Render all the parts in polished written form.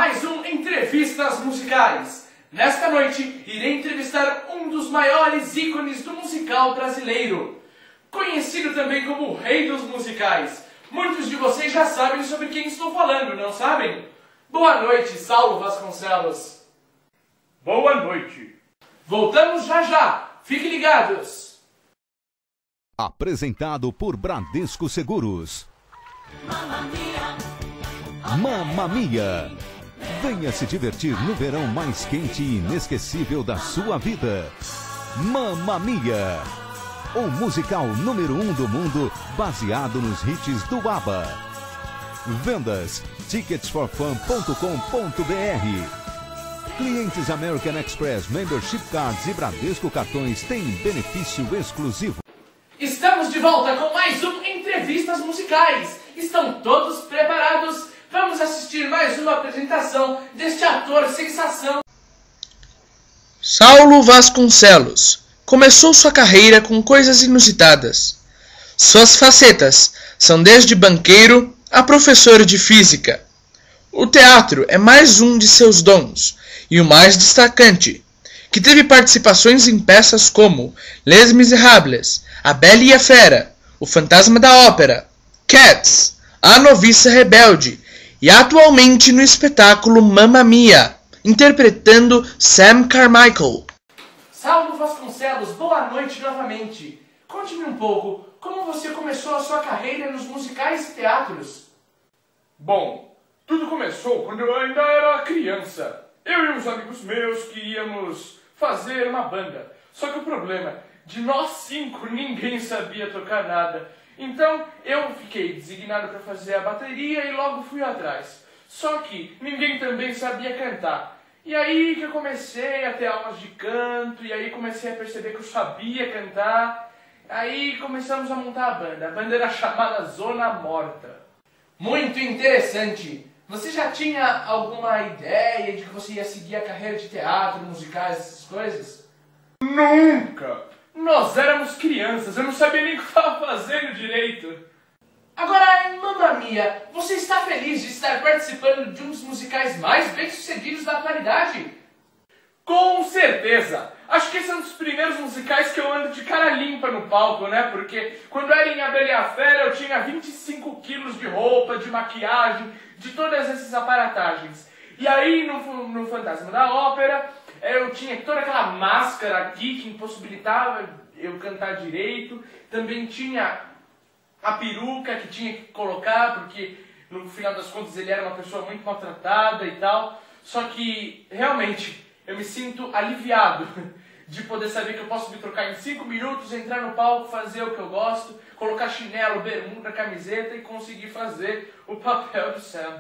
mais um Entrevistas Musicais. Nesta noite, irei entrevistar um dos maiores ícones do musical brasileiro, conhecido também como o Rei dos Musicais. Muitos de vocês já sabem sobre quem estou falando, não sabem? Boa noite, Saulo Vasconcelos. Boa noite. Voltamos já já. Fiquem ligados. Apresentado por Bradesco Seguros. Mamma Mia! Venha se divertir no verão mais quente e inesquecível da sua vida. Mamma Mia! O musical número 1 do mundo, baseado nos hits do ABBA. Vendas ticketsforfun.com.br. Clientes American Express, Membership Cards e Bradesco Cartões têm benefício exclusivo. Estamos de volta com mais um Entrevistas Musicais. Estão todos preparados? Vamos assistir mais uma apresentação deste ator sensação. Saulo Vasconcelos começou sua carreira com coisas inusitadas. Suas facetas são desde banqueiro a professor de física. O teatro é mais um de seus dons, e o mais destacante, que teve participações em peças como Les Misérables, A Bela e a Fera, O Fantasma da Ópera, Cats, A Noviça Rebelde, e atualmente no espetáculo Mamma Mia, interpretando Sam Carmichael. Saulo Vasconcelos, boa noite novamente. Conte-me um pouco, como você começou a sua carreira nos musicais e teatros? Bom, tudo começou quando eu ainda era criança. Eu e uns amigos meus que íamos fazer uma banda. Só que o problema, de nós 5, ninguém sabia tocar nada. Então, eu fiquei designado para fazer a bateria e logo fui atrás. Só que ninguém também sabia cantar. E aí que eu comecei a ter aulas de canto, e aí comecei a perceber que eu sabia cantar. Aí começamos a montar a banda. A banda era chamada Zona Morta. Muito interessante. Você já tinha alguma ideia de que você ia seguir a carreira de teatro, musicais, essas coisas? Nunca! Nós éramos crianças, eu não sabia nem o que estava fazendo direito. Agora, em Mamma Mia, você está feliz de estar participando de um dos musicais mais bem-sucedidos da atualidade? Com certeza! Acho que esse é um dos primeiros musicais que eu ando de cara limpa no palco, né? Porque quando era em A Bela e a Fera eu tinha 25 quilos de roupa, de maquiagem, de todas essas aparatagens. E aí no Fantasma da Ópera eu tinha toda aquela máscara aqui que impossibilitava eu cantar direito. Também tinha a peruca que tinha que colocar, porque no final das contas ele era uma pessoa muito maltratada e tal. Só que realmente eu me sinto aliviado de poder saber que eu posso me trocar em 5 minutos, entrar no palco, fazer o que eu gosto, colocar chinelo, bermuda, camiseta e conseguir fazer o papel do Sam.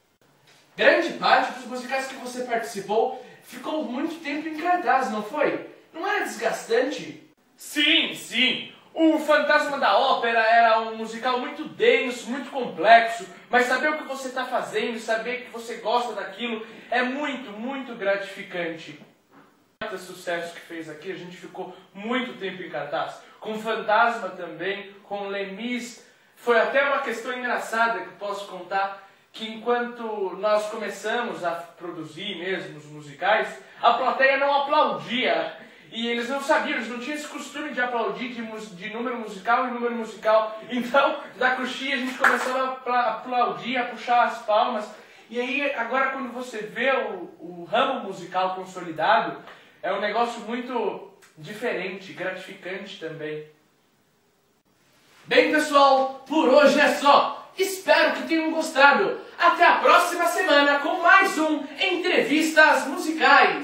Grande parte dos musicais que você participou ficou muito tempo em cartaz, não foi? Não era desgastante? Sim, sim. O Fantasma da Ópera era um musical muito denso, muito complexo, mas saber o que você está fazendo, saber que você gosta daquilo, é muito, muito gratificante. O sucesso que fez aqui, a gente ficou muito tempo em cartaz. Com Fantasma também, com Les Mis. Foi até uma questão engraçada que posso contar, que enquanto nós começamos a produzir mesmo os musicais, a plateia não aplaudia. E eles não sabiam, eles não tinham esse costume de aplaudir de número musical em número musical. Então, da coxinha a gente começava a aplaudir, a puxar as palmas. E aí, agora quando você vê o ramo musical consolidado, é um negócio muito diferente, gratificante também. Bem, pessoal, por hoje é só. Espero que tenham gostado. Até a próxima semana com mais um Entrevistas Musicais.